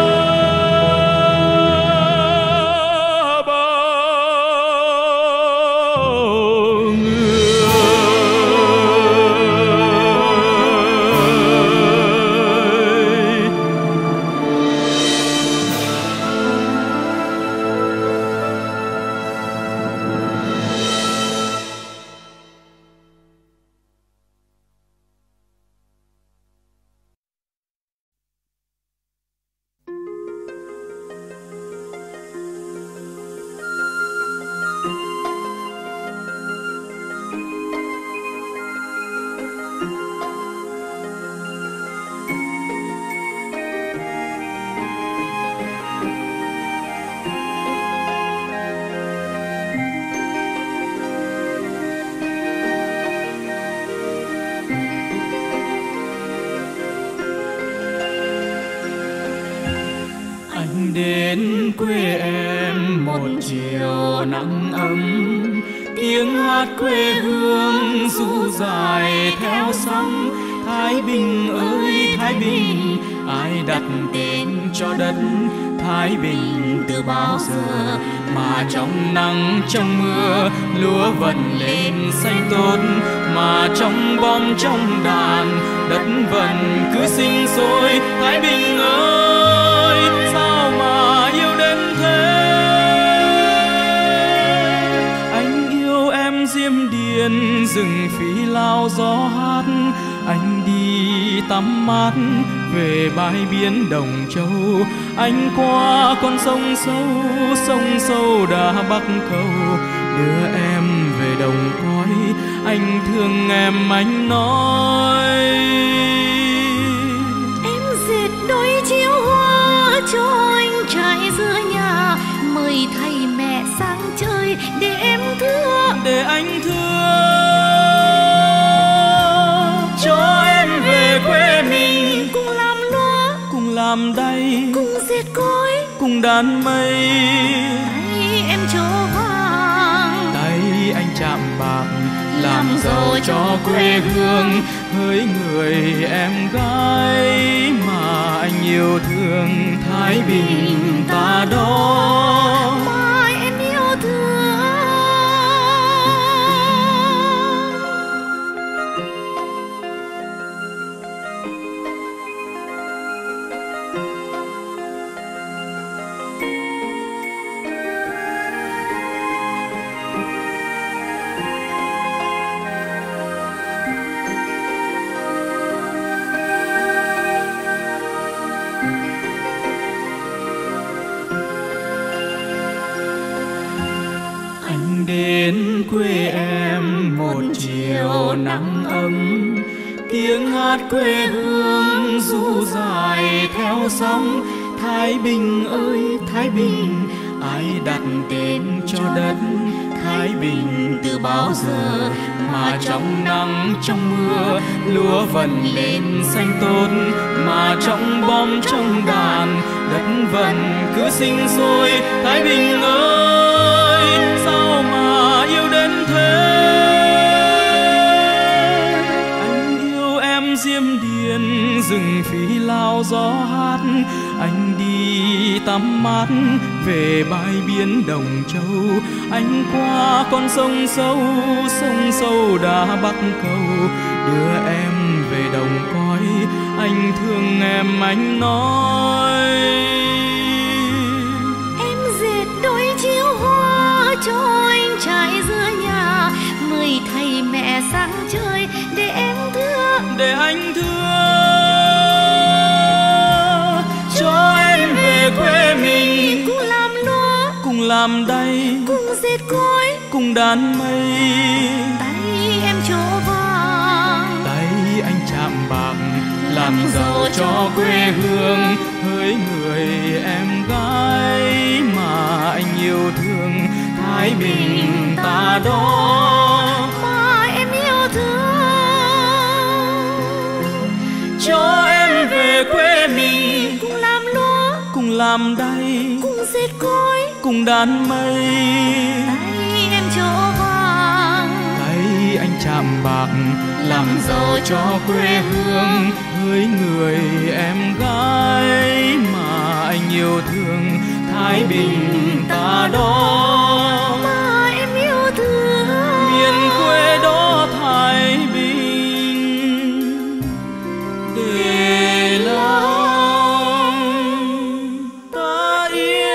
Đến quê em một chiều nắng ấm, tiếng hát quê hương ru dài theo sóng. Thái Bình ơi Thái Bình, ai đặt tên cho đất Thái Bình từ bao giờ, mà trong nắng trong mưa lúa vần lên xanh tốt, mà trong bom trong đàn đất vần cứ sinh sôi. Thái Bình ơi sao mà yêu đến thế, anh yêu em diêm điền rừng phí lao gió hát. Anh đi tắm mát về bãi biển Đồng Châu. Anh qua con sông sâu đã Bắc Cầu, đưa em về đồng cõi. Anh thương em anh nói. Em dệt đôi chiếu hoa cho anh trải giữa nhà, mời thầy mẹ sang chơi để em thưa, để anh thưa. Cho em về quê mình, cùng làm lúa, cùng làm đay, cùng dệt cối, cùng đàn mây. tay em chỗ vàng, tay anh chạm bạc, làm giàu cho quê hương. Hỡi người em gái mà anh yêu thương, Thái Bình ta đó mà em yêu thương. Đến quê em một chiều nắng ấm, tiếng hát quê hương du dài theo sóng. Thái Bình ơi Thái Bình, ai đặt tên cho đất Thái Bình từ bao giờ, mà trong nắng trong mưa lúa vần lên xanh tốt, mà trong bom trong đàn đất vần cứ sinh sôi. Thái Bình ơi sao mà yêu đến thế. Anh yêu em Diêm Điền, rừng phí lao gió hát. Anh đi tắm mát về bãi biển Đồng Châu. Anh qua con sông sâu đã Bắc Cầu, đưa em về đồng cõi. Anh thương em anh nói. Em dệt đôi chiếu hoa cho anh trải giữa nhà, mời thầy mẹ sang chơi để em thưa, để anh thưa. Cho em về quê mình, cùng làm lúa, cùng làm đay, cùng dệt cối, cùng đàn mây. tay em chỗ vàng, tay anh chạm bạc, làm giàu cho quê hương. Hỡi người em gái mà anh yêu thương, Thái Bình ta đó mà em yêu thương. cho em về quê mình, cùng làm lúa, cùng làm đay, cùng dệt cối, cùng đàn mây. tay em chỗ vàng, tay anh chạm bạc, làm giàu cho quê hương. Hỡi người em gái mà anh yêu thương, Thái Bình ta đó mà em yêu thương. miền quê đó Thái Bình để lòng ta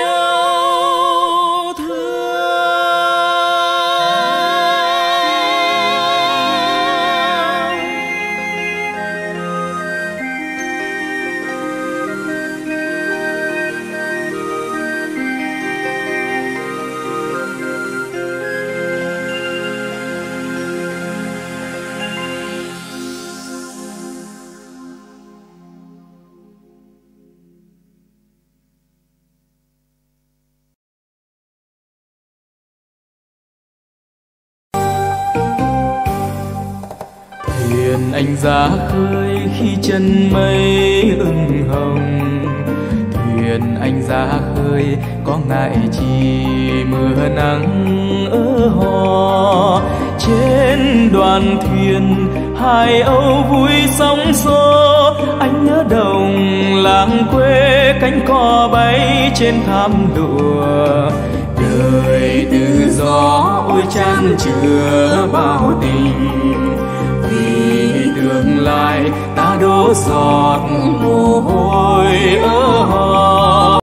yêu thương. Thuyền anh ra khơi khi chân mây ửng hồng, thuyền anh ra khơi có ngại chi mưa nắng ở hò. Trên đoàn thuyền hai âu vui sóng xô, anh nhớ đồng làng quê cánh cò bay trên thảm lụa. Đời tự do ôi chan chứa bao tình, vì tương lai ta đổ giọt mồ hôi ở hò.